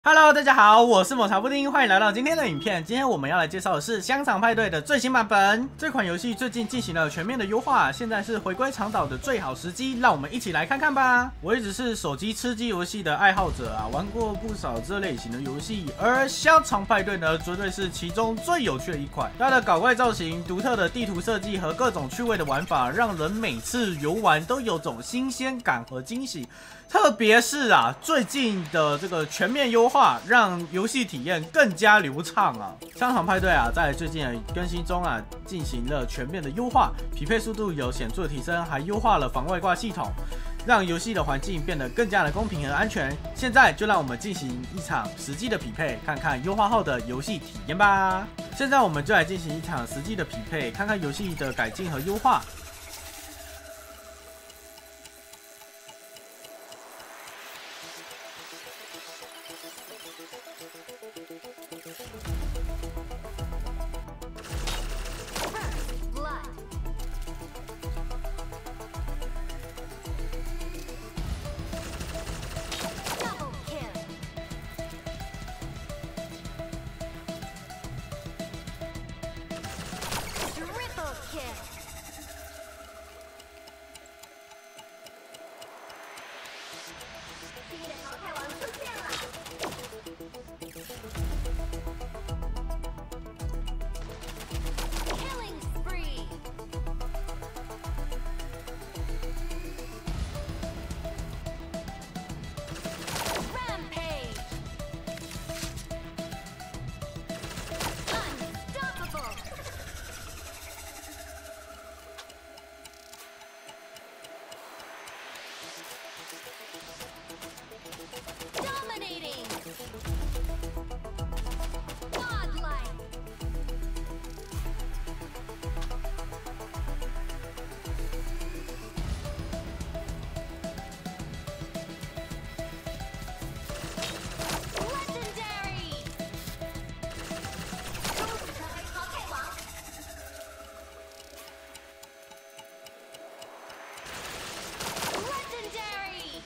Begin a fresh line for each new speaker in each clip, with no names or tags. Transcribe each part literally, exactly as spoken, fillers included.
Hello， 大家好，我是抹茶布丁，欢迎来到今天的影片。今天我们要来介绍的是香肠派对的最新版本。这款游戏最近进行了全面的优化，现在是回归长岛的最好时机，让我们一起来看看吧。我一直是手机吃鸡游戏的爱好者啊，玩过不少这类型的游戏，而香肠派对呢，绝对是其中最有趣的一款。它的搞怪造型、独特的地图设计和各种趣味的玩法，让人每次游玩都有种新鲜感和惊喜。特别是啊，最近的这个全面优化，让游戏体验更加流畅啊。香肠派对啊，在最近的更新中啊，进行了全面的优化，匹配速度有显著的提升，还优化了防外挂系统，让游戏的环境变得更加的公平和安全。现在就让我们进行一场实际的匹配，看看优化后的游戏体验吧。现在我们就来进行一场实际的匹配，看看游戏的改进和优化。
第一的淘汰王出现了。Killing spree. Rampage. Unstoppable. Dominating! Godlike! Legendary! 终止成为淘汰王。Legendary!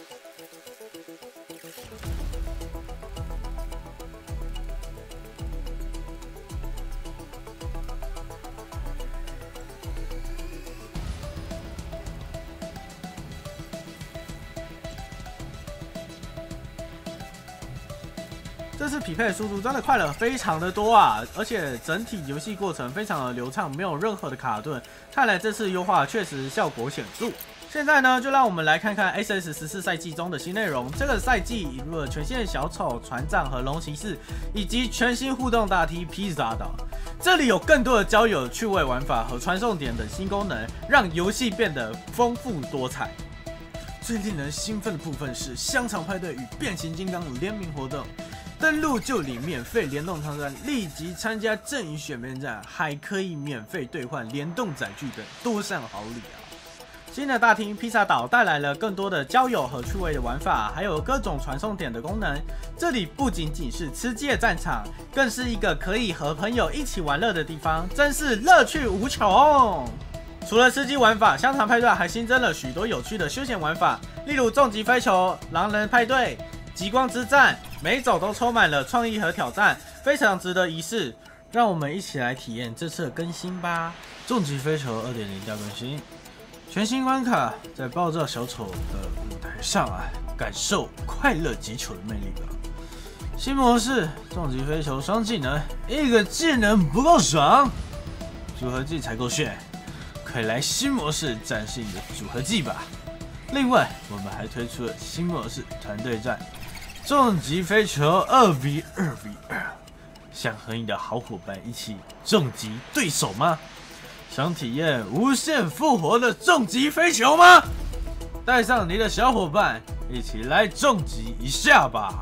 这次匹配的速度真的快了非常的多啊，而且整体游戏过程非常的流畅，没有任何的卡顿。看来这次优化确实效果显著。现在呢，就让我们来看看 S S 十四 赛季中的新内容。这个赛季引入了全新的小丑、船长和龙骑士，以及全新互动大梯披萨岛。这里有更多的交友趣味玩法和传送点等新功能，让游戏变得丰富多彩。最令人兴奋的部分是香肠派对与变形金刚的联名活动。登录就领免费联动套餐，立即参加阵营选边站，还可以免费兑换联动载具等多项好礼啊！新的大厅披萨岛带来了更多的交友和趣味的玩法，还有各种传送点的功能。这里不仅仅是吃鸡的战场，更是一个可以和朋友一起玩乐的地方，真是乐趣无穷。除了吃鸡玩法，香肠派对还新增了许多有趣的休闲玩法，例如重击飞球、狼人派对、极光之战。每走都充满了创意和挑战，非常值得一试。让我们一起来体验这次的更新吧！重击飞球 二点零 大更新，全新关卡，在爆炸小丑的舞台上啊，感受快乐击球的魅力吧！新模式，重击飞球双技能，一个技能不够爽，组合技才够炫。快来新模式展示你的组合技吧！另外，我们还推出了新模式团队战。重击飞球 二 v 二 v 二，想和你的好伙伴一起重击对手吗？想体验无限复活的重击飞球吗？带上你的小伙伴，一起来重击一下吧！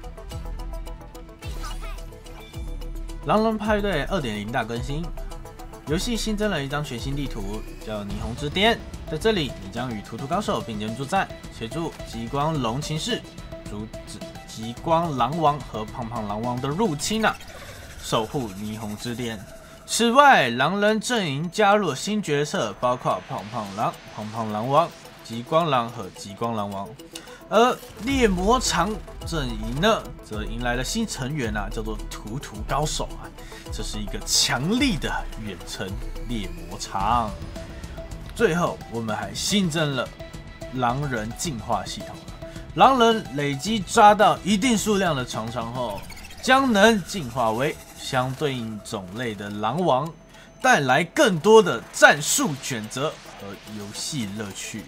狼人派对 二点零 大更新， 游戏新增了一张全新地图，叫霓虹之巅。在这里，你将与图图高手并肩作战，协助极光龙骑士阻止极光狼王和胖胖狼王的入侵啊，守护霓虹之巅。此外，狼人阵营加入了新角色，包括胖胖狼、胖胖狼王、极光狼和极光狼王。而猎魔场阵营呢，则迎来了新成员啊，叫做图图高手啊。这是一个强力的远程猎魔场。最后，我们还新增了狼人进化系统。狼人累积抓到一定数量的常常后，将能进化为相对应种类的狼王，带来更多的战术选择和游戏乐趣。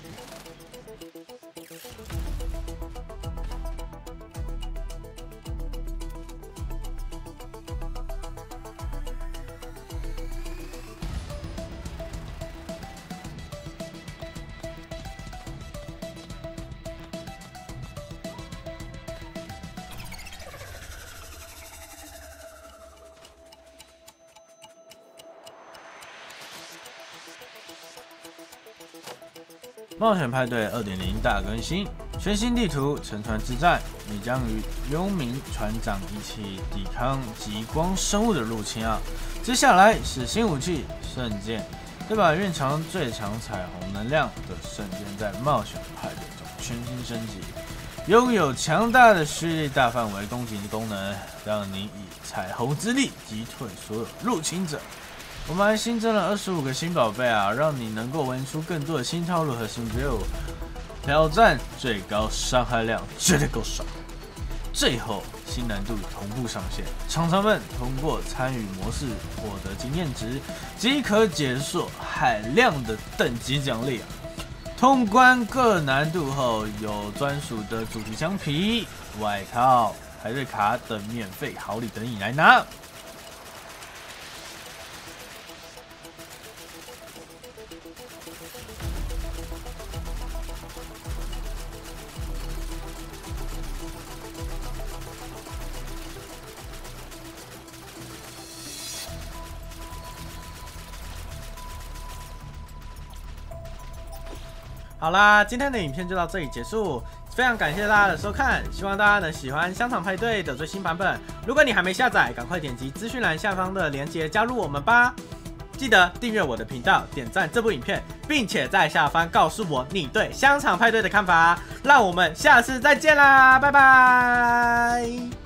冒险派对 二点零 大更新，全新地图沉船之战，你将与幽冥船长一起抵抗极光生物的入侵啊！接下来是新武器圣剑，这把蕴藏最强彩虹能量的圣剑在冒险派对中全新升级，拥有强大的蓄力、大范围攻击的功能，让你以彩虹之力击退所有入侵者。我们还新增了二十五个新宝贝啊，让你能够玩出更多的新套路和新 build， 挑战最高伤害量绝对够爽。最后新难度同步上线，厂商们通过参与模式获得经验值，即可解锁海量的等级奖励啊！通关各难度后，有专属的主题枪皮、外套、排队卡等免费好礼等你来拿。
好啦，今天的影片就到这里结束，非常感谢大家的收看，希望大家能喜欢香肠派对的最新版本。如果你还没下载，赶快点击资讯栏下方的链接加入我们吧。记得订阅我的频道，点赞这部影片，并且在下方告诉我你对香肠派对的看法。让我们下次再见啦，拜拜。